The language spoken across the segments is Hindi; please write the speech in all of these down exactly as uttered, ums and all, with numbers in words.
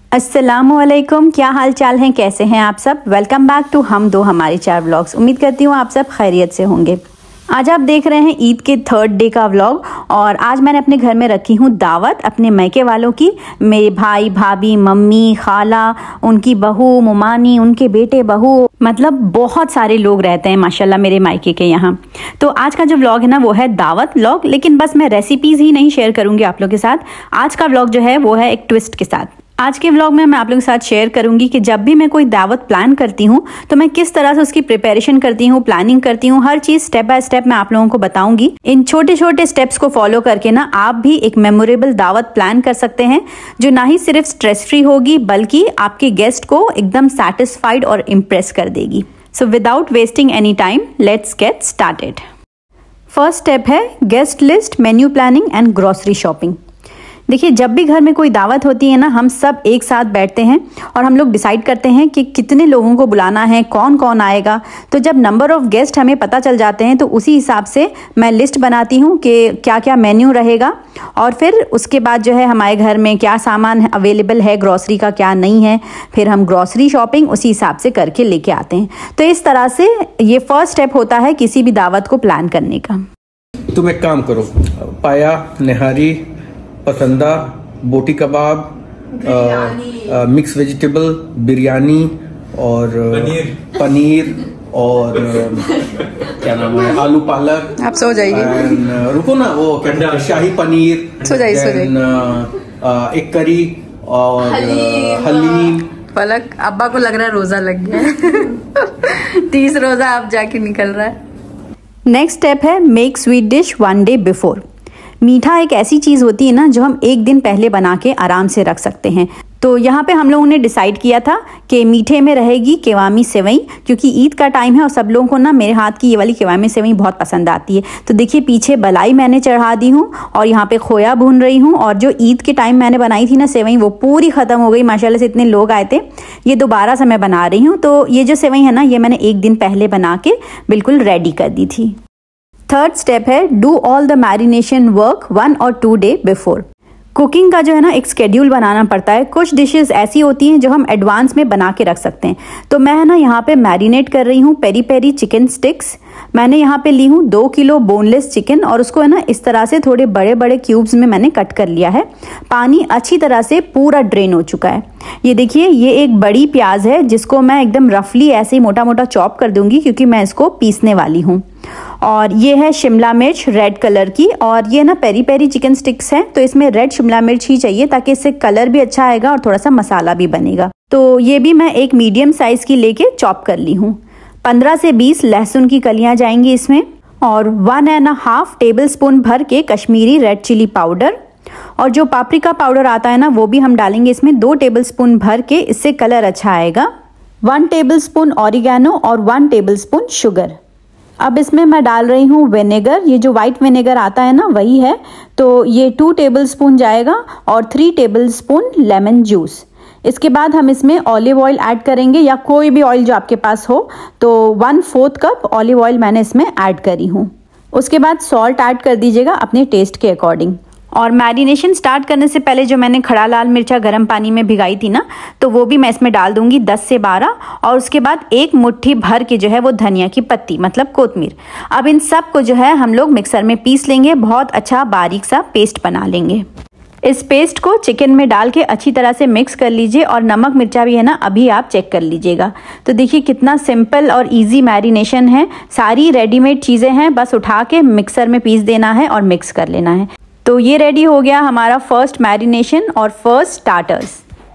अस्सलामुअलैकुम, क्या हाल चाल हैं, कैसे हैं आप सब। वेलकम बैक टू हम दो हमारे चार व्लॉग्स। उम्मीद करती हूँ आप सब खैरियत से होंगे। आज आप देख रहे हैं ईद के थर्ड डे का व्लॉग और आज मैंने अपने घर में रखी हूँ दावत अपने मैके वालों की। मेरे भाई भाभी, मम्मी, खाला, उनकी बहू, मुमानी, उनके बेटे बहू, मतलब बहुत सारे लोग रहते हैं माशाल्लाह मेरे मायके के यहाँ। तो आज का जो व्लॉग है ना वो है दावत व्लॉग, लेकिन बस मैं रेसिपीज़ ही नहीं शेयर करूँगी आप लोग के साथ। आज का व्लॉग जो है वो है एक ट्विस्ट के साथ। आज के व्लॉग में मैं आप लोगों के साथ शेयर करूंगी कि जब भी मैं कोई दावत प्लान करती हूँ तो मैं किस तरह से उसकी प्रिपरेशन करती हूँ, प्लानिंग करती हूँ, हर चीज स्टेप बाय स्टेप मैं आप लोगों को बताऊंगी। इन छोटे छोटे स्टेप्स को फॉलो करके ना आप भी एक मेमोरेबल दावत प्लान कर सकते हैं जो ना ही सिर्फ स्ट्रेस फ्री होगी बल्कि आपके गेस्ट को एकदम सेटिस्फाइड और इम्प्रेस कर देगी। So without wasting any time let's get started. First step है guest list, menu planning and grocery shopping. देखिए, जब भी घर में कोई दावत होती है ना, हम सब एक साथ बैठते हैं और हम लोग डिसाइड करते हैं कि कितने लोगों को बुलाना है, कौन कौन आएगा। तो जब नंबर ऑफ गेस्ट हमें पता चल जाते हैं तो उसी हिसाब से मैं लिस्ट बनाती हूँ कि क्या क्या मेन्यू रहेगा और फिर उसके बाद जो है हमारे घर में क्या सामान अवेलेबल है, ग्रॉसरी का क्या नहीं है, फिर हम ग्रॉसरी शॉपिंग उसी हिसाब से करके लेके आते हैं। तो इस तरह से ये फर्स्ट स्टेप होता है किसी भी दावत को प्लान करने का। तुम एक काम करो, पाया, निहारी, पसंदा, बोटी कबाब, आ, आ, मिक्स वेजिटेबल, बिरयानी और पनीर पनीर और क्या नाम है, आलू पालक। आप सो जाइए, रुको ना, वो क्या शाही पनीर, सो जाइए सो जाइए, एक करी और हलीम। पलक अब्बा को लग रहा है रोजा लग गया तीस रोजा आप जाके निकल रहा है। नेक्स्ट स्टेप है make sweet dish one day before. मीठा एक ऐसी चीज़ होती है ना जो हम एक दिन पहले बना के आराम से रख सकते हैं। तो यहाँ पे हम लोगों ने डिसाइड किया था कि मीठे में रहेगी केवामी सेवई, क्योंकि ईद का टाइम है और सब लोगों को ना मेरे हाथ की ये वाली केवामी सेवई बहुत पसंद आती है। तो देखिए, पीछे बलाई मैंने चढ़ा दी हूँ और यहाँ पे खोया भून रही हूँ। और जो ईद के टाइम मैंने बनाई थी ना सेवई, वो पूरी ख़त्म हो गई माशाल्लाह से, इतने लोग आए थे। ये दोबारा से मैं बना रही हूँ। तो ये जो सेवई है ना, ये मैंने एक दिन पहले बना के बिल्कुल रेडी कर दी थी। थर्ड स्टेप है do all the marination work one और टू डे बिफोर। कुकिंग का जो है ना एक स्केड्यूल बनाना पड़ता है। कुछ डिशेस ऐसी होती हैं जो हम एडवांस में बना के रख सकते हैं। तो मैं है ना यहाँ पे मैरिनेट कर रही हूँ पेरी पेरी चिकन स्टिक्स। मैंने यहाँ पे ली हूँ दो किलो बोनलेस चिकन और उसको है ना इस तरह से थोड़े बड़े बड़े क्यूब्स में मैंने कट कर लिया है। पानी अच्छी तरह से पूरा ड्रेन हो चुका है। ये देखिए, ये एक बड़ी प्याज है जिसको मैं एकदम रफली ऐसे ही मोटा मोटा चॉप कर दूंगी क्योंकि मैं इसको पीसने वाली हूँ। और ये है शिमला मिर्च रेड कलर की, और ये ना पेरी पेरी चिकन स्टिक्स हैं तो इसमें रेड शिमला मिर्च ही चाहिए ताकि इससे कलर भी अच्छा आएगा और थोड़ा सा मसाला भी बनेगा। तो ये भी मैं एक मीडियम साइज की लेके चॉप कर ली हूँ। पंद्रह से बीस लहसुन की कलियां जाएंगी इसमें, और one and half tablespoon भर के कश्मीरी रेड चिली पाउडर, और जो पापरिका पाउडर आता है ना वो भी हम डालेंगे इसमें दो टेबल स्पून भर के, इससे कलर अच्छा आएगा। वन टेबल स्पून ऑरिगेनो और वन टेबल स्पून शुगर। अब इसमें मैं डाल रही हूँ विनेगर, ये जो वाइट विनेगर आता है ना वही है। तो ये टू टेबल स्पून जाएगा और three tablespoon lemon juice. इसके बाद हम इसमें ऑलिव ऑयल ऐड करेंगे या कोई भी ऑयल जो आपके पास हो। तो one fourth cup olive oil मैंने इसमें ऐड करी हूँ। उसके बाद सॉल्ट ऐड कर दीजिएगा अपने टेस्ट के अकॉर्डिंग। और मैरिनेशन स्टार्ट करने से पहले जो मैंने खड़ा लाल मिर्चा गर्म पानी में भिगाई थी ना, तो वो भी मैं इसमें डाल दूंगी दस से बारह। और उसके बाद एक मुट्ठी भर के जो है वो धनिया की पत्ती मतलब कोतमीर। अब इन सब को जो है हम लोग मिक्सर में पीस लेंगे, बहुत अच्छा बारीक सा पेस्ट बना लेंगे। इस पेस्ट को चिकन में डाल के अच्छी तरह से मिक्स कर लीजिए, और नमक मिर्चा भी है ना अभी आप चेक कर लीजिएगा। तो देखिए कितना सिंपल और इजी मैरिनेशन है। सारी रेडीमेड चीज़ें हैं, बस उठा के मिक्सर में पीस देना है और मिक्स कर लेना है। तो ये रेडी हो गया हमारा फर्स्ट मैरिनेशन और फर्स्ट स्टार्टर्स।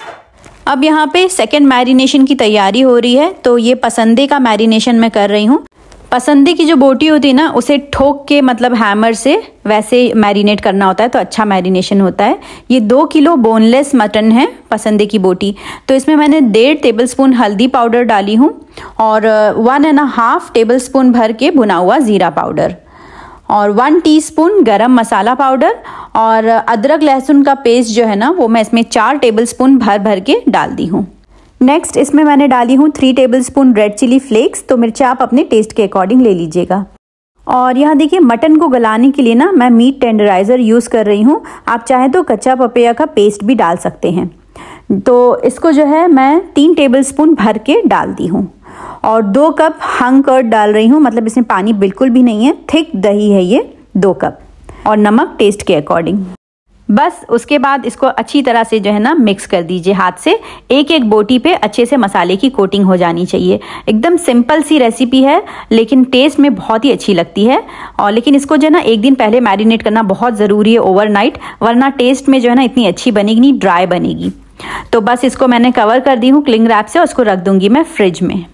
अब यहाँ पे सेकंड मैरिनेशन की तैयारी हो रही है। तो ये पसंदे का मैरिनेशन मैं कर रही हूँ। पसंदे की जो बोटी होती है ना उसे ठोक के मतलब हैमर से वैसे मैरिनेट करना होता है तो अच्छा मैरिनेशन होता है। ये दो किलो बोनलेस मटन है पसंदे की बोटी। तो इसमें मैंने डेढ़ टेबल स्पून हल्दी पाउडर डाली हूँ और one and half tablespoon भर के भुना हुआ ज़ीरा पाउडर, और वन टीस्पून गरम मसाला पाउडर, और अदरक लहसुन का पेस्ट जो है ना वो मैं इसमें चार टेबल स्पून भर भर के डाल दी हूँ। नेक्स्ट इसमें मैंने डाली हूँ three tablespoon red chilli flakes. तो मिर्चा आप अपने टेस्ट के अकॉर्डिंग ले लीजिएगा। और यहाँ देखिए मटन को गलाने के लिए ना मैं मीट टेंडराइज़र यूज़ कर रही हूँ। आप चाहें तो कच्चा पपैया का पेस्ट भी डाल सकते हैं। तो इसको जो है मैं तीन टेबलस्पून भर के डाल दी हूँ और दो कप हंग कर्ड डाल रही हूँ, मतलब इसमें पानी बिल्कुल भी नहीं है, थिक दही है ये, दो कप, और नमक टेस्ट के अकॉर्डिंग। बस उसके बाद इसको अच्छी तरह से जो है ना मिक्स कर दीजिए हाथ से। एक एक बोटी पे अच्छे से मसाले की कोटिंग हो जानी चाहिए। एकदम सिंपल सी रेसिपी है लेकिन टेस्ट में बहुत ही अच्छी लगती है। और लेकिन इसको जो है ना एक दिन पहले मैरिनेट करना बहुत ज़रूरी है, ओवरनाइट, वरना टेस्ट में जो है ना इतनी अच्छी बनेगी नहीं, ड्राई बनेगी। तो बस इसको मैंने कवर कर दी हूँ क्लिंग रैप से और उसको रख दूंगी मैं फ्रिज में।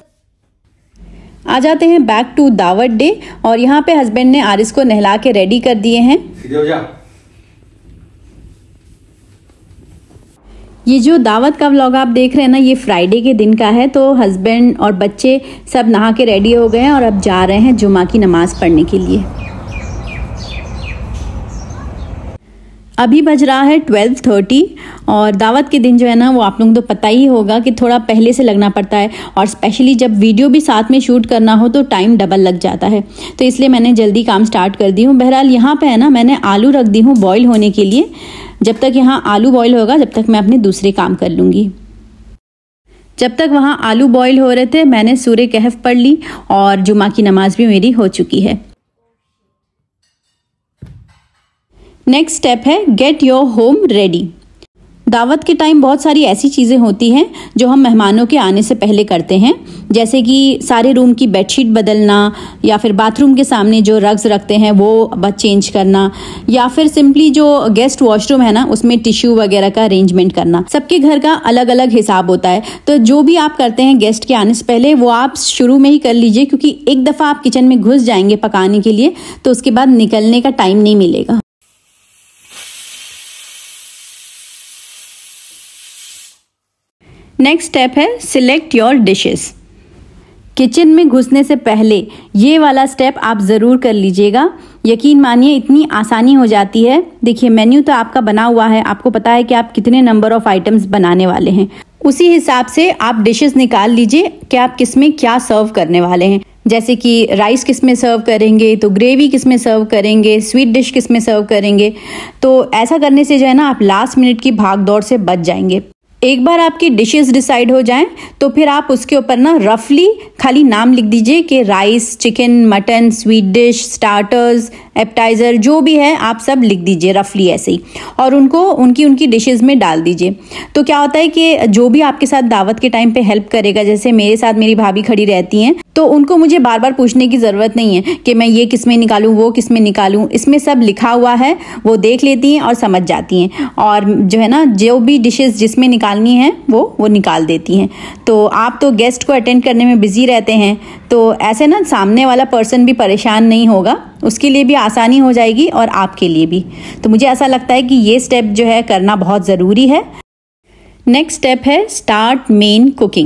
आ जाते हैं बैक टू दावत डे और यहाँ पे हस्बैंड ने आरिस को नहला के रेडी कर दिए हैं। ये जो दावत का व्लॉग आप देख रहे हैं ना, ये फ्राइडे के दिन का है। तो हस्बैंड और बच्चे सब नहा के रेडी हो गए हैं और अब जा रहे हैं जुमा की नमाज पढ़ने के लिए। अभी बज रहा है ट्वेल्व थर्टी और दावत के दिन जो है ना वो आप लोगों को तो पता ही होगा कि थोड़ा पहले से लगना पड़ता है और स्पेशली जब वीडियो भी साथ में शूट करना हो तो टाइम डबल लग जाता है। तो इसलिए मैंने जल्दी काम स्टार्ट कर दी हूँ। बहरहाल यहाँ पे है ना मैंने आलू रख दी हूँ बॉईल होने के लिए। जब तक यहाँ आलू बॉईल होगा जब तक मैं अपने दूसरे काम कर लूँगी। जब तक वहाँ आलू बॉईल हो रहे थे मैंने सूरे कहफ पढ़ ली और जुमा की नमाज भी मेरी हो चुकी है। नेक्स्ट स्टेप है गेट योर होम रेडी। दावत के टाइम बहुत सारी ऐसी चीज़ें होती हैं जो हम मेहमानों के आने से पहले करते हैं, जैसे कि सारे रूम की बेडशीट बदलना या फिर बाथरूम के सामने जो रग्स रखते हैं वो बस चेंज करना या फिर सिंपली जो गेस्ट वॉशरूम है ना उसमें टिश्यू वगैरह का अरेंजमेंट करना। सबके घर का अलग अलग हिसाब होता है, तो जो भी आप करते हैं गेस्ट के आने से पहले वो आप शुरू में ही कर लीजिए, क्योंकि एक दफ़ा आप किचन में घुस जाएंगे पकाने के लिए तो उसके बाद निकलने का टाइम नहीं मिलेगा। नेक्स्ट स्टेप है सिलेक्ट योर डिशेस। किचन में घुसने से पहले ये वाला स्टेप आप ज़रूर कर लीजिएगा। यकीन मानिए इतनी आसानी हो जाती है। देखिए मेन्यू तो आपका बना हुआ है, आपको पता है कि आप कितने नंबर ऑफ आइटम्स बनाने वाले हैं, उसी हिसाब से आप डिशेस निकाल लीजिए कि आप किस में क्या सर्व करने वाले हैं। जैसे कि राइस किस में सर्व करेंगे, तो ग्रेवी किस में सर्व करेंगे, स्वीट डिश किस में सर्व करेंगे। तो ऐसा करने से जो है ना आप लास्ट मिनट की भाग दौड़ से बच जाएंगे। एक बार आपकी डिशेस डिसाइड हो जाएं तो फिर आप उसके ऊपर ना रफली खाली नाम लिख दीजिए कि rice, chicken, mutton, sweet dish, starters, appetiser, जो भी है आप सब लिख दीजिए रफली ऐसे ही, और उनको उनकी उनकी डिशेस में डाल दीजिए। तो क्या होता है कि जो भी आपके साथ दावत के टाइम पे हेल्प करेगा, जैसे मेरे साथ मेरी भाभी खड़ी रहती हैं, तो उनको मुझे बार बार पूछने की ज़रूरत नहीं है कि मैं ये किस में निकालूं, वो किस में निकालूं। इसमें सब लिखा हुआ है, वो देख लेती हैं और समझ जाती हैं, और जो है ना जो भी डिशेस जिसमें निकालनी है वो वो निकाल देती हैं। तो आप तो गेस्ट को अटेंड करने में बिजी रहते हैं, तो ऐसे ना सामने वाला पर्सन भी परेशान नहीं होगा, उसके लिए भी आसानी हो जाएगी और आपके लिए भी। तो मुझे ऐसा लगता है कि ये स्टेप जो है करना बहुत ज़रूरी है। नेक्स्ट स्टेप है स्टार्ट मेन कुकिंग।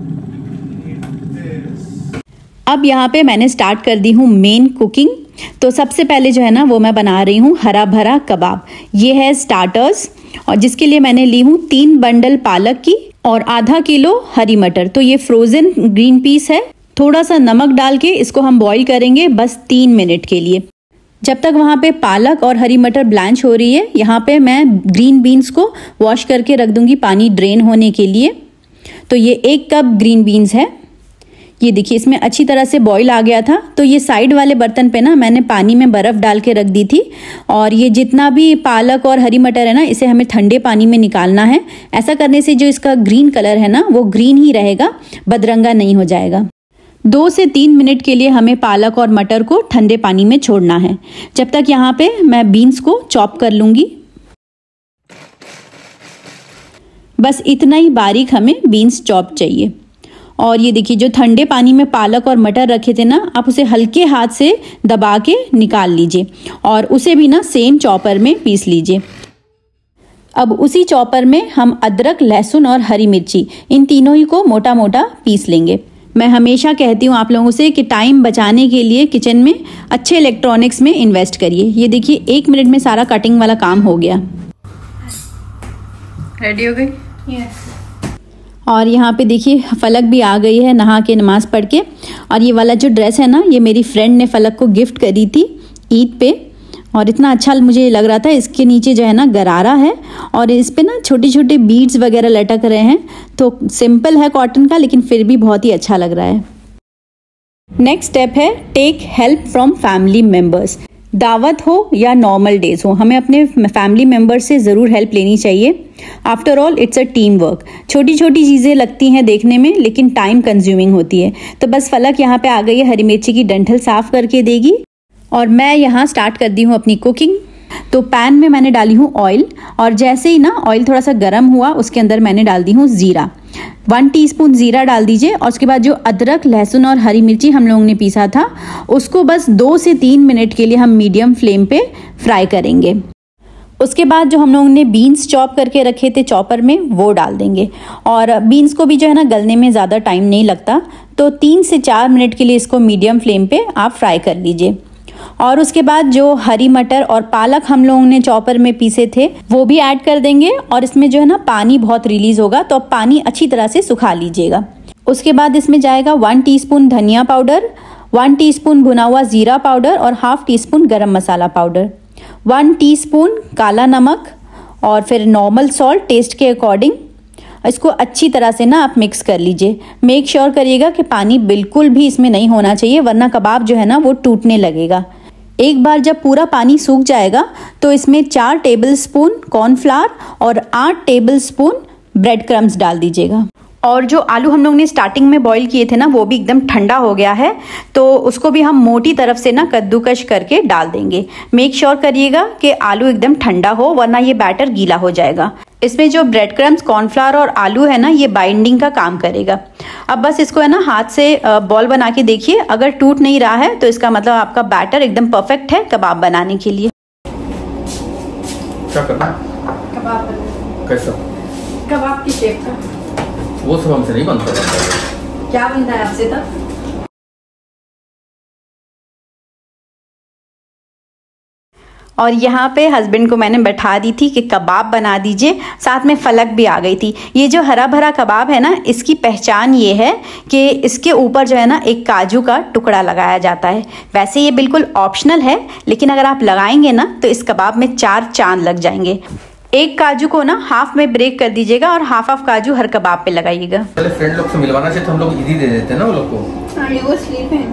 अब यहाँ पे मैंने स्टार्ट कर दी हूँ मेन कुकिंग। तो सबसे पहले जो है ना वो मैं बना रही हूँ हरा भरा कबाब। ये है स्टार्टर्स, और जिसके लिए मैंने ली हूँ तीन बंडल पालक की और आधा किलो हरी मटर। तो ये फ्रोजन ग्रीन पीस है। थोड़ा सा नमक डाल के इसको हम बॉईल करेंगे बस तीन मिनट के लिए। जब तक वहाँ पे पालक और हरी मटर ब्लांच हो रही है, यहाँ पे मैं ग्रीन बीन्स को वॉश करके रख दूंगी पानी ड्रेन होने के लिए। तो ये एक कप ग्रीन बीन्स है। ये देखिए इसमें अच्छी तरह से बॉईल आ गया था। तो ये साइड वाले बर्तन पे ना मैंने पानी में बर्फ़ डाल के रख दी थी, और ये जितना भी पालक और हरी मटर है ना इसे हमें ठंडे पानी में निकालना है। ऐसा करने से जो इसका ग्रीन कलर है ना वो ग्रीन ही रहेगा, बदरंगा नहीं हो जाएगा। दो से तीन मिनट के लिए हमें पालक और मटर को ठंडे पानी में छोड़ना है। जब तक यहाँ पे मैं बीन्स को चॉप कर लूँगी। बस इतना ही बारीक हमें बीन्स चॉप चाहिए। और ये देखिए जो ठंडे पानी में पालक और मटर रखे थे ना, आप उसे हल्के हाथ से दबा के निकाल लीजिए और उसे भी ना सेम चॉपर में पीस लीजिए। अब उसी चॉपर में हम अदरक, लहसुन और हरी मिर्ची इन तीनों ही को मोटा मोटा पीस लेंगे। मैं हमेशा कहती हूँ आप लोगों से कि टाइम बचाने के लिए किचन में अच्छे इलेक्ट्रॉनिक्स में इन्वेस्ट करिए। ये देखिए एक मिनट में सारा कटिंग वाला काम हो गया। रेडी हो गई? यस। और यहाँ पे देखिए फलक भी आ गई है नहा के नमाज पढ़ के। और ये वाला जो ड्रेस है ना ये मेरी फ्रेंड ने फलक को गिफ्ट करी थी ईद पे, और इतना अच्छा मुझे लग रहा था। इसके नीचे जो है ना गरारा है और इस पे ना छोटे छोटे बीड्स वगैरह लटक रहे हैं। तो सिंपल है कॉटन का, लेकिन फिर भी बहुत ही अच्छा लग रहा है। नेक्स्ट स्टेप है take help from family members. दावत हो या नॉर्मल डेज हो, हमें अपने फैमिली मेम्बर से ज़रूर हेल्प लेनी चाहिए। After all it's a team work. छोटी छोटी चीज़ें लगती हैं देखने में, लेकिन टाइम कंज्यूमिंग होती है। तो बस फलक यहाँ पे आ गई है, हरी मिर्ची की डंठल साफ करके देगी और मैं यहाँ स्टार्ट कर दी हूँ अपनी कुकिंग। तो पैन में मैंने डाली हूँ ऑयल और जैसे ही ना ऑयल थोड़ा सा गर्म हुआ उसके अंदर मैंने डाल दी हूँ ज़ीरा। वन टीस्पून ज़ीरा डाल दीजिए और उसके बाद जो अदरक, लहसुन और हरी मिर्ची हम लोगों ने पीसा था उसको बस दो से तीन मिनट के लिए हम मीडियम फ्लेम पे फ्राई करेंगे। उसके बाद जो हम लोगों ने बीन्स चॉप करके रखे थे चॉपर में वो डाल देंगे। और बीन्स को भी जो है ना गलने में ज़्यादा टाइम नहीं लगता, तो तीन से चार मिनट के लिए इसको मीडियम फ्लेम पे आप फ्राई कर लीजिए। और उसके बाद जो हरी मटर और पालक हम लोगों ने चॉपर में पीसे थे वो भी ऐड कर देंगे और इसमें जो है ना पानी बहुत रिलीज होगा, तो आप पानी अच्छी तरह से सुखा लीजिएगा। उसके बाद इसमें जाएगा वन टीस्पून धनिया पाउडर, वन टीस्पून भुना हुआ जीरा पाउडर और हाफ टी स्पून गरम मसाला पाउडर, वन टीस्पून काला नमक और फिर नॉर्मल सॉल्ट टेस्ट के अकॉर्डिंग। इसको अच्छी तरह से ना आप मिक्स कर लीजिए। मेक श्योर करिएगा कि पानी बिल्कुल भी इसमें नहीं होना चाहिए, वरना कबाब जो है ना वो टूटने लगेगा। एक बार जब पूरा पानी सूख जाएगा तो इसमें चार टेबलस्पून कॉर्नफ्लावर और आठ टेबलस्पून ब्रेड क्रम्स डाल दीजिएगा। और जो आलू हम लोग ने स्टार्टिंग में बॉईल किए थे ना वो भी एकदम ठंडा हो गया है, तो उसको भी हम मोटी तरफ से ना कद्दूकश करके डाल देंगे। मेक श्योर करिएगा कि आलू एकदम ठंडा हो, वरना ये बैटर गीला हो जाएगा। इसमें जो ब्रेड क्रम्स, कॉर्नफ्लावर और आलू है ना ये बाइंडिंग का काम करेगा। अब बस इसको है ना हाथ से बॉल बना के देखिए, अगर टूट नहीं रहा है तो इसका मतलब आपका बैटर एकदम परफेक्ट है कबाब बनाने के लिए। क्या करना? कबाब बनना। कैसा? कबाब की शेप का। वो सब हमसे नहीं बनता। क्या बनता है आपसे तब? और यहाँ पे हस्बैंड को मैंने बैठा दी थी कि कबाब बना दीजिए, साथ में फलक भी आ गई थी। ये जो हरा भरा कबाब है ना, इसकी पहचान ये है कि इसके ऊपर जो है ना एक काजू का टुकड़ा लगाया जाता है। वैसे ये बिल्कुल ऑप्शनल है, लेकिन अगर आप लगाएंगे ना तो इस कबाब में चार चांद लग जाएंगे। एक काजू को ना हाफ में ब्रेक कर दीजिएगा और हाफ हाफ काजू हर कबाब पे लगाइएगा। पहले फ्रेंड लोग से मिलवाना चाहिए तो हम लोग इधर दे देते हैं ना वो लोग को। हाँ, ये वो स्लीप है।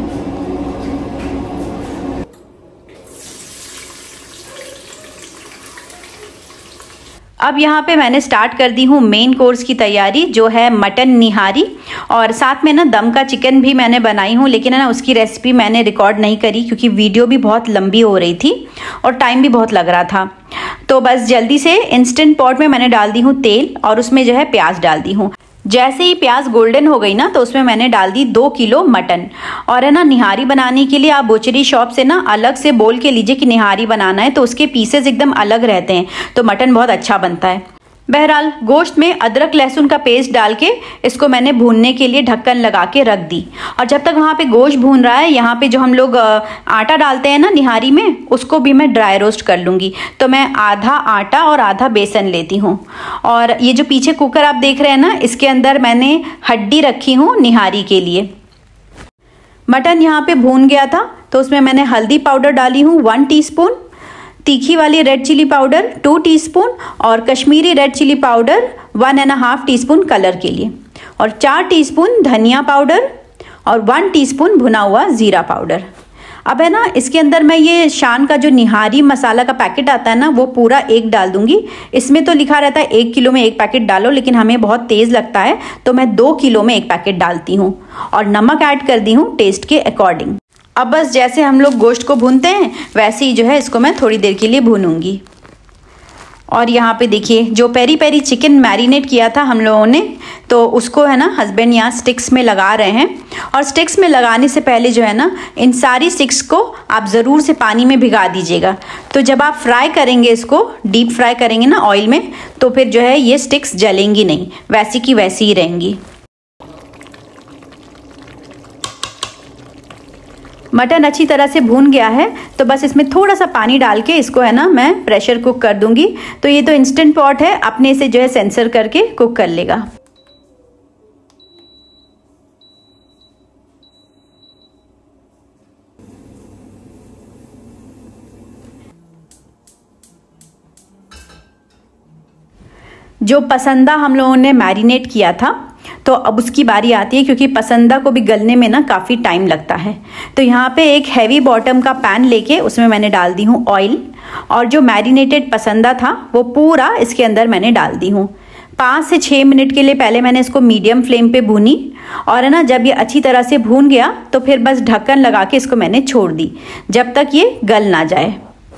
अब यहाँ पे मैंने स्टार्ट कर दी हूँ मेन कोर्स की तैयारी, जो है मटन निहारी। और साथ में ना दम का चिकन भी मैंने बनाई हूँ, लेकिन है ना उसकी रेसिपी मैंने रिकॉर्ड नहीं करी क्योंकि वीडियो भी बहुत लंबी हो रही थी और टाइम भी बहुत लग रहा था। तो बस जल्दी से इंस्टेंट पॉट में मैंने डाल दी हूँ तेल और उसमें जो है प्याज डाल दी हूँ। जैसे ही प्याज गोल्डन हो गई ना तो उसमें मैंने डाल दी दो किलो मटन। और है ना निहारी बनाने के लिए आप बुचरी शॉप से ना अलग से बोल के लीजिए कि निहारी बनाना है, तो उसके पीसेस एकदम अलग रहते हैं, तो मटन बहुत अच्छा बनता है। बहरहाल गोश्त में अदरक लहसुन का पेस्ट डाल के इसको मैंने भूनने के लिए ढक्कन लगा के रख दी। और जब तक वहाँ पे गोश्त भून रहा है, यहाँ पे जो हम लोग आटा डालते हैं ना निहारी में, उसको भी मैं ड्राई रोस्ट कर लूँगी। तो मैं आधा आटा और आधा बेसन लेती हूँ। और ये जो पीछे कुकर आप देख रहे हैं ना, इसके अंदर मैंने हड्डी रखी हूँ निहारी के लिए। मटन यहाँ पे भून गया था तो उसमें मैंने हल्दी पाउडर डाली हूँ वन टीस्पून, तीखी वाली red chilli powder two teaspoon और Kashmiri red chilli powder one and half teaspoon colour के लिए, और चार टीस्पून धनिया पाउडर और वन टीस्पून भुना हुआ ज़ीरा पाउडर। अब है ना इसके अंदर मैं ये शान का जो निहारी मसाला का पैकेट आता है ना वो पूरा एक डाल दूंगी। इसमें तो लिखा रहता है एक किलो में एक पैकेट डालो, लेकिन हमें बहुत तेज़ लगता है तो मैं दो किलो में एक पैकेट डालती हूँ। और नमक ऐड कर दी हूँ टेस्ट के अकॉर्डिंग। अब बस जैसे हम लोग गोश्त को भूनते हैं वैसे ही जो है इसको मैं थोड़ी देर के लिए भूनूंगी। और यहाँ पे देखिए जो पेरी पेरी चिकन मैरिनेट किया था हम लोगों ने, तो उसको है ना हस्बैंड यहाँ स्टिक्स में लगा रहे हैं। और स्टिक्स में लगाने से पहले जो है ना इन सारी स्टिक्स को आप ज़रूर से पानी में भिगा दीजिएगा। तो जब आप फ्राई करेंगे, इसको डीप फ्राई करेंगे ना ऑयल में, तो फिर जो है ये स्टिक्स जलेंगी नहीं, वैसी की वैसी ही रहेंगी। मटन अच्छी तरह से भून गया है तो बस इसमें थोड़ा सा पानी डाल के इसको है ना मैं प्रेशर कुक कर दूंगी। तो ये तो इंस्टेंट पॉट है, अपने से जो है सेंसर करके कुक कर लेगा। जो पसंदा हम लोगों ने मैरिनेट किया था, तो अब उसकी बारी आती है, क्योंकि पसंदा को भी गलने में ना काफ़ी टाइम लगता है। तो यहाँ पे एक हैवी बॉटम का पैन लेके उसमें मैंने डाल दी हूँ ऑयल, और जो मैरिनेटेड पसंदा था वो पूरा इसके अंदर मैंने डाल दी हूँ। पाँच से छः मिनट के लिए पहले मैंने इसको मीडियम फ्लेम पे भूनी, और है ना जब ये अच्छी तरह से भून गया तो फिर बस ढक्कन लगा के इसको मैंने छोड़ दी जब तक ये गल ना जाए।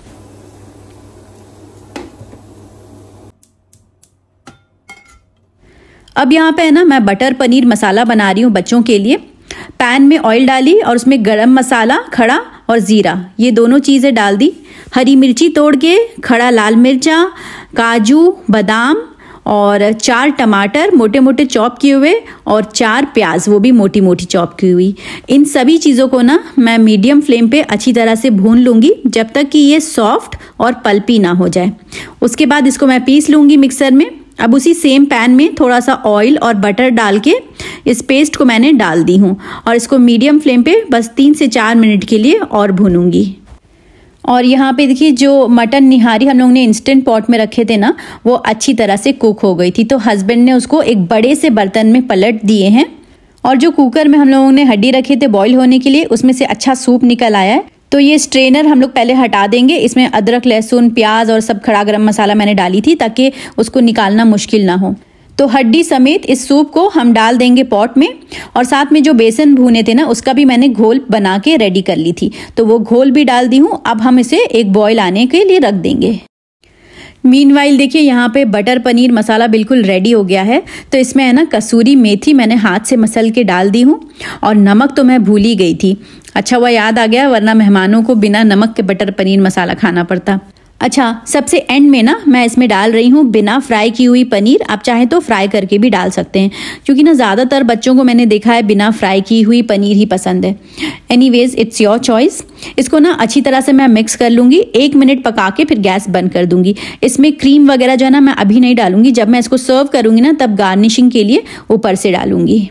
अब यहाँ पे है ना मैं बटर पनीर मसाला बना रही हूँ बच्चों के लिए। पैन में ऑयल डाली और उसमें गरम मसाला खड़ा और ज़ीरा, ये दोनों चीज़ें डाल दी। हरी मिर्ची तोड़ के, खड़ा लाल मिर्चा, काजू बादाम और चार टमाटर मोटे मोटे चॉप किए हुए, और चार प्याज वो भी मोटी मोटी चॉप की हुई। इन सभी चीज़ों को ना मैं मीडियम फ्लेम पे अच्छी तरह से भून लूँगी जब तक कि ये सॉफ्ट और पल्पी ना हो जाए। उसके बाद इसको मैं पीस लूँगी मिक्सर में। अब उसी सेम पैन में थोड़ा सा ऑयल और बटर डाल के इस पेस्ट को मैंने डाल दी हूँ, और इसको मीडियम फ्लेम पे बस तीन से चार मिनट के लिए और भूनूंगी। और यहाँ पे देखिए जो मटन निहारी हम लोग ने इंस्टेंट पॉट में रखे थे ना, वो अच्छी तरह से कुक हो गई थी। तो हस्बैंड ने उसको एक बड़े से बर्तन में पलट दिए हैं, और जो कुकर में हम लोगों ने हड्डी रखे थे बॉईल होने के लिए, उसमें से अच्छा सूप निकल आया है। तो ये स्ट्रेनर हम लोग पहले हटा देंगे। इसमें अदरक लहसुन प्याज और सब खड़ा गरम मसाला मैंने डाली थी ताकि उसको निकालना मुश्किल ना हो। तो हड्डी समेत इस सूप को हम डाल देंगे पॉट में, और साथ में जो बेसन भुने थे ना उसका भी मैंने घोल बना के रेडी कर ली थी, तो वो घोल भी डाल दी हूँ। अब हम इसे एक बॉईल आने के लिए रख देंगे। मीनवाइल देखिए यहाँ पे बटर पनीर मसाला बिल्कुल रेडी हो गया है। तो इसमें है ना कसूरी मेथी मैंने हाथ से मसल के डाल दी हूँ, और नमक तो मैं भूल ही गई थी। अच्छा हुआ याद आ गया, वरना मेहमानों को बिना नमक के बटर पनीर मसाला खाना पड़ता। अच्छा, सबसे एंड में ना मैं इसमें डाल रही हूँ बिना फ्राई की हुई पनीर। आप चाहें तो फ्राई करके भी डाल सकते हैं, क्योंकि ना ज़्यादातर बच्चों को मैंने देखा है बिना फ्राई की हुई पनीर ही पसंद है। Anyways it's your choice. इसको ना अच्छी तरह से मैं मिक्स कर लूँगी, एक मिनट पका के फिर गैस बंद कर दूँगी। इसमें क्रीम वगैरह जो है ना मैं अभी नहीं डालूँगी, जब मैं इसको सर्व करूँगी ना तब गार्निशिंग के लिए ऊपर से डालूँगी।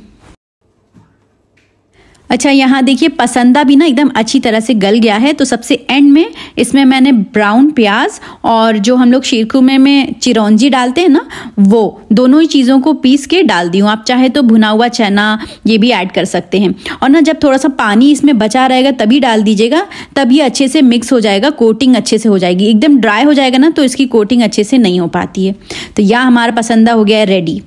अच्छा, यहाँ देखिए पसंदा भी ना एकदम अच्छी तरह से गल गया है। तो सबसे एंड में इसमें मैंने ब्राउन प्याज और जो हम लोग शीरकुमे में चिरौंजी डालते हैं ना, वो दोनों ही चीज़ों को पीस के डाल दी हूँ। आप चाहे तो भुना हुआ चना ये भी ऐड कर सकते हैं। और ना जब थोड़ा सा पानी इसमें बचा रहेगा तभी डाल दीजिएगा, तब ये अच्छे से मिक्स हो जाएगा, कोटिंग अच्छे से हो जाएगी। एकदम ड्राई हो जाएगा ना तो इसकी कोटिंग अच्छे से नहीं हो पाती है। तो यह हमारा पसंदा हो गया है रेडी।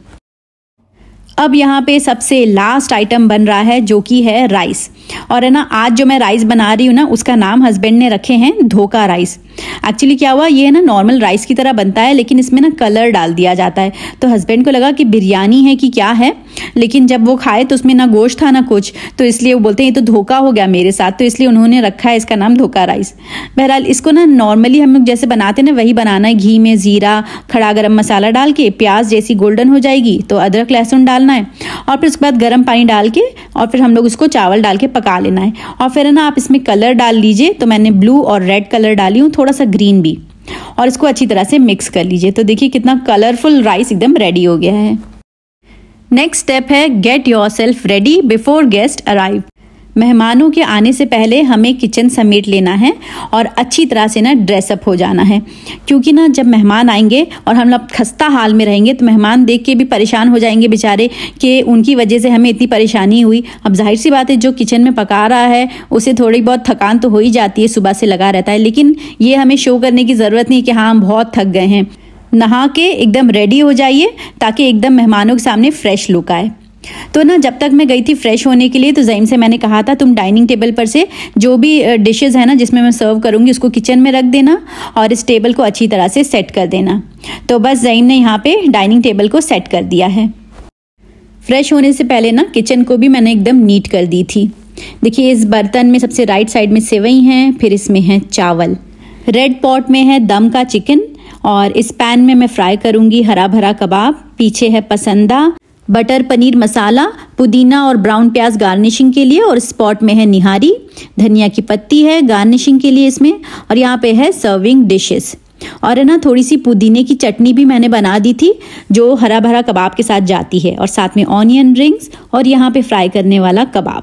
अब यहाँ पे सबसे लास्ट आइटम बन रहा है जो कि है राइस। और है ना आज जो मैं राइस बना रही हूँ ना उसका नाम हस्बैंड ने रखे हैं धोखा राइस। एक्चुअली क्या हुआ, ये है ना नॉर्मल राइस की तरह बनता है, लेकिन इसमें ना कलर डाल दिया जाता है। तो हस्बैंड को लगा कि बिरयानी है कि क्या है, लेकिन जब वो खाए तो उसमें ना गोश्त था ना कुछ, तो इसलिए वो बोलते हैं ये तो धोखा हो गया मेरे साथ, तो इसलिए उन्होंने रखा है इसका नाम धोखा राइस। बहरहाल इसको ना नॉर्मली हम लोग जैसे बनाते हैं ना वही बनाना है। घी में जीरा खड़ा गरम मसाला डाल के प्याज जैसी गोल्डन हो जाएगी तो अदरक लहसुन डालना है, और फिर उसके बाद गर्म पानी डाल के और फिर हम लोग उसको चावल डाल के पका लेना है। और फिर है ना आप इसमें कलर डाल लीजिए। तो मैंने ब्लू और रेड कलर डाली हूँ, थोड़ा सा ग्रीन भी, और इसको अच्छी तरह से मिक्स कर लीजिए। तो देखिए कितना कलरफुल राइस एकदम रेडी हो गया है। नेक्स्ट स्टेप है get yourself ready before guest arrive. मेहमानों के आने से पहले हमें किचन समेट लेना है और अच्छी तरह से ना ड्रेसअप हो जाना है, क्योंकि ना जब मेहमान आएंगे और हम लोग खस्ता हाल में रहेंगे तो मेहमान देख के भी परेशान हो जाएंगे बेचारे कि उनकी वजह से हमें इतनी परेशानी हुई। अब जाहिर सी बात है जो किचन में पका रहा है उसे थोड़ी बहुत थकान तो हो ही जाती है, सुबह से लगा रहता है, लेकिन ये हमें शो करने की ज़रूरत नहीं कि हाँ हम बहुत थक गए हैं। नहा के एकदम रेडी हो जाइए ताकि एकदम मेहमानों के सामने फ्रेश लुक आए। तो ना जब तक मैं गई थी फ्रेश होने के लिए तो ज़ईम से मैंने कहा था तुम डाइनिंग टेबल पर से जो भी डिशेस है ना जिसमें मैं सर्व करूँगी उसको किचन में रख देना और इस टेबल को अच्छी तरह से सेट कर देना। तो बस ज़ईम ने यहाँ पे डाइनिंग टेबल को सेट कर दिया है। फ्रेश होने से पहले ना किचन को भी मैंने एकदम नीट कर दी थी। देखिए इस बर्तन में सबसे राइट साइड में सेवई हैं, फिर इसमें है चावल, रेड पॉट में है दम का चिकन, और इस पैन में मैं फ्राई करूँगी हरा भरा कबाब, पीछे है पसंदा, बटर पनीर मसाला, पुदीना और ब्राउन प्याज गार्निशिंग के लिए, और स्पॉट में है निहारी, धनिया की पत्ती है गार्निशिंग के लिए इसमें, और यहाँ पे है सर्विंग डिशेस। और है ना थोड़ी सी पुदीने की चटनी भी मैंने बना दी थी जो हरा भरा कबाब के साथ जाती है, और साथ में ऑनियन रिंग्स और यहाँ पे फ्राई करने वाला कबाब।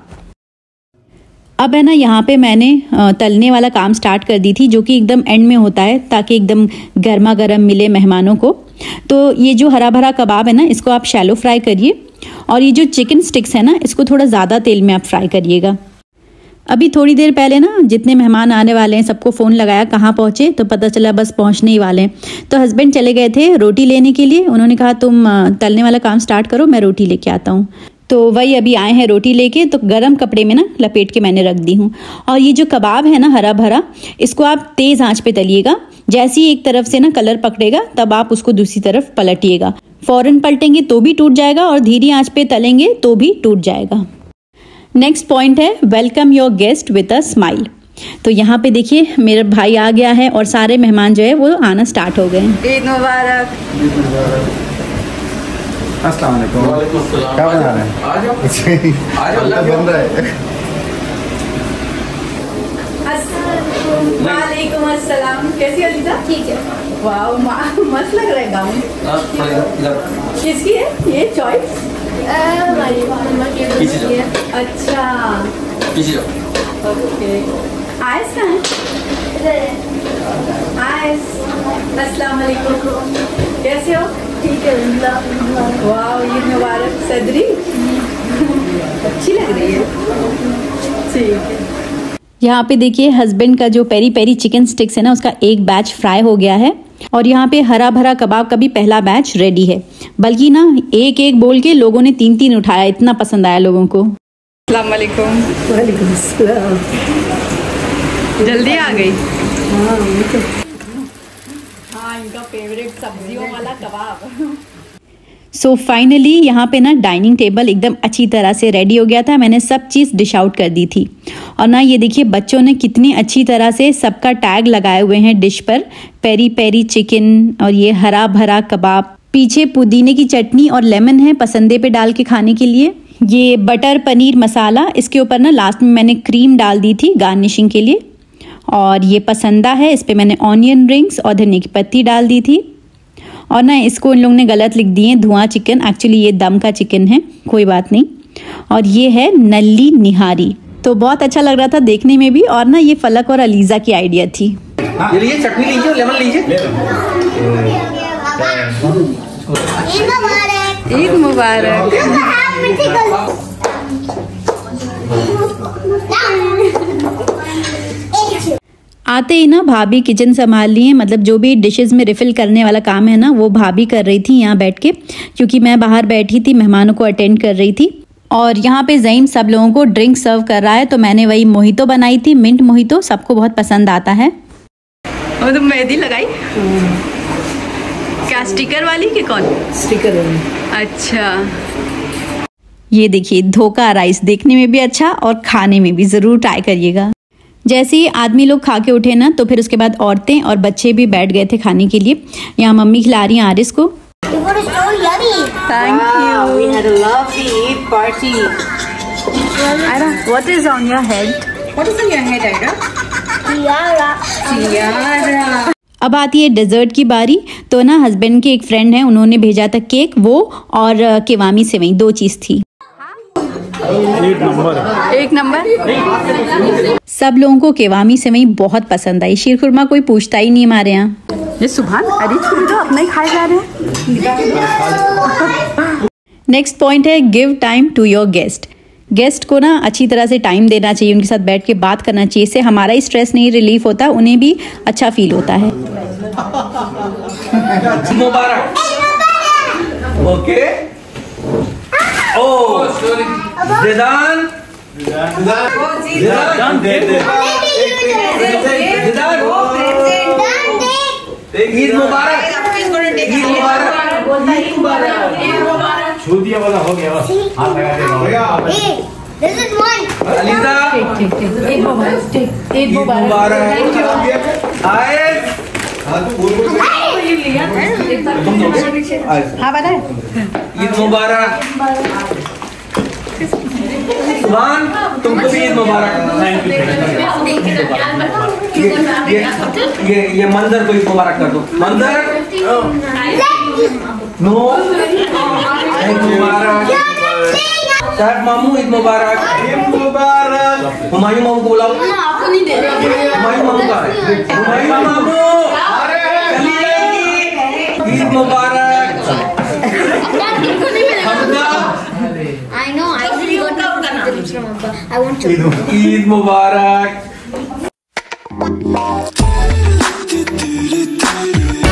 अब है ना यहाँ पे मैंने तलने वाला काम स्टार्ट कर दी थी जो कि एकदम एंड में होता है ताकि एकदम गर्मा गर्म मिले मेहमानों को। तो ये जो हरा भरा कबाब है ना, इसको आप शैलो फ्राई करिए, और ये जो चिकन स्टिक्स है ना, इसको थोड़ा ज़्यादा तेल में आप फ्राई करिएगा। अभी थोड़ी देर पहले ना जितने मेहमान आने वाले हैं सबको फ़ोन लगाया कहाँ पहुँचे, तो पता चला बस पहुँचने ही वाले हैं। तो हस्बैंड चले गए थे रोटी लेने के लिए, उन्होंने कहा तुम तलने वाला काम स्टार्ट करो, मैं रोटी लेके आता हूँ। तो वही अभी आए हैं रोटी लेके, तो गरम कपड़े में ना लपेट के मैंने रख दी हूँ। और ये जो कबाब है ना हरा भरा, इसको आप तेज़ आंच पे तलिएगा। जैसे ही एक तरफ से ना कलर पकड़ेगा तब आप उसको दूसरी तरफ पलटिएगा। फ़ौरन पलटेंगे तो भी टूट जाएगा और धीरे आंच पे तलेंगे तो भी टूट जाएगा। नेक्स्ट पॉइंट है welcome your guest with a smile. तो यहाँ पे देखिए मेरा भाई आ गया है और सारे मेहमान जो है वो आना स्टार्ट हो गए हैं। ईद मुबारक। अस्सलाम वालेकुम। वालेकुम अस्सलाम। क्या बना रहे हैं? आ जाओ। आ जाओ, अल्लाह बन रहा है। वालेकुम अस्सलाम। कैसी हो अलीजा? ठीक है। वाह मस्त लग रहा है गाउन। किसकी है ये चॉइस? अच्छा ओके। आयस कहाँ है? आयस अस्सलाम वालेकुम, कैसे हो? ठीक है। वाह ईद मुबारक। सदरी अच्छी लग रही है। ठीक है। यहाँ पे देखिए हस्बैंड का जो पेरी पेरी चिकन स्टिक्स है ना, उसका एक बैच फ्राई हो गया है, और यहाँ पे हरा भरा कबाब का भी पहला बैच रेडी है। बल्कि ना एक एक बोल के लोगों ने तीन तीन उठाया, इतना पसंद आया लोगों को। अस्सलाम वालेकुम। वालेकुम अस्सलाम। जल्दी आ गई। हाँ तो हाँ इनका फेवरेट सब्जियों वाला कबाब। सो फाइनली यहाँ पे ना डाइनिंग टेबल एकदम अच्छी तरह से रेडी हो गया था। मैंने सब चीज़ डिश आउट कर दी थी, और ना ये देखिए बच्चों ने कितनी अच्छी तरह से सबका टैग लगाए हुए हैं डिश पर, पेरी पेरी चिकन और ये हरा भरा कबाब। पीछे पुदीने की चटनी और लेमन है पसंदे पे डाल के खाने के लिए। ये बटर पनीर मसाला, इसके ऊपर ना लास्ट में मैंने क्रीम डाल दी थी गार्निशिंग के लिए। और ये पसंदा है, इस पर मैंने ऑनियन रिंग्स और धनिया की पत्ती डाल दी थी। और ना इसको इन लोगों ने गलत लिख दिए धुआं चिकन, एक्चुअली ये दम का चिकन है, कोई बात नहीं। और ये है नल्ली निहारी। तो बहुत अच्छा लग रहा था देखने में भी, और ना ये फलक और अलीजा की आइडिया थी। ये लीजिए चटनी लीजिए, लेमन लीजिए। ईद मुबारक। आते ही ना भाभी किचन संभाल ली है, मतलब जो भी डिशेस में रिफिल करने वाला काम है ना वो भाभी कर रही थी यहाँ बैठ के, क्योंकि मैं बाहर बैठी थी मेहमानों को अटेंड कर रही थी। और यहाँ पे ज़ईम सब लोगों को ड्रिंक सर्व कर रहा है, तो मैंने वही मोहितो बनाई थी, मिंट मोहितो, सबको बहुत पसंद आता है। और तुम मेहंदी लगाई क्या, स्टिकर वाली कि कौन? स्टिकर वाली। अच्छा। ये देखिए धोखा राइस, देखने में भी अच्छा और खाने में भी, ज़रूर ट्राई करिएगा। जैसे ही आदमी लोग खा के उठे ना, तो फिर उसके बाद औरतें और बच्चे भी बैठ गए थे खाने के लिए। यहाँ मम्मी खिला रही हैं आरिस को। Thank you. We had a lovely Eid party. Ira, what is on your head? What is on your head, Ira? Tiara. Tiara. अब आती है डेजर्ट की बारी। तो ना हस्बैंड के एक फ्रेंड हैं, उन्होंने भेजा था केक, वो और केवामी सेवई, दो चीज़ थी। एक नंबर एक नंबर। सब लोगों को केवामी सेवई बहुत पसंद आई। शीर खुरमा कोई पूछता ही नहीं हमारे यहाँ। ये सुभान, अरे छोड़ दो, अपना ही खाए जा रहे हैं। नेक्स्ट पॉइंट है give time to your guest. Guest को ना अच्छी तरह से टाइम देना चाहिए, उनके साथ बैठ के बात करना चाहिए, इससे हमारा ही स्ट्रेस नहीं रिलीफ होता, उन्हें भी अच्छा फील होता है। मुबारक। ओके। ओ जिदान जिदान दे दे जिदान ईद मुबारक। ईद मुबारक। ईद मुबारक। छू दिया वाला हो गया, बस हाथ लगा दे। अलीजा ईद मुबारक। ईद मुबारक। आयस हाँ बताए। ईद मुबारक। सुभान तुमको भी ईद मुबारक। ये ये ये ये मंजर को ईद मुबारक कर दो। मंजर नो ईद मुबारक। साहब मामू ईद मुबारक। ईद मुबारक। हुमायूं मामू को बुलाओ। आपको नहीं दे रहे। हुमायूं मामू का है। हुमायूं मामू ईद मुबारक। I know, I really got the lips from Abba. I want to. Eid Mubarak.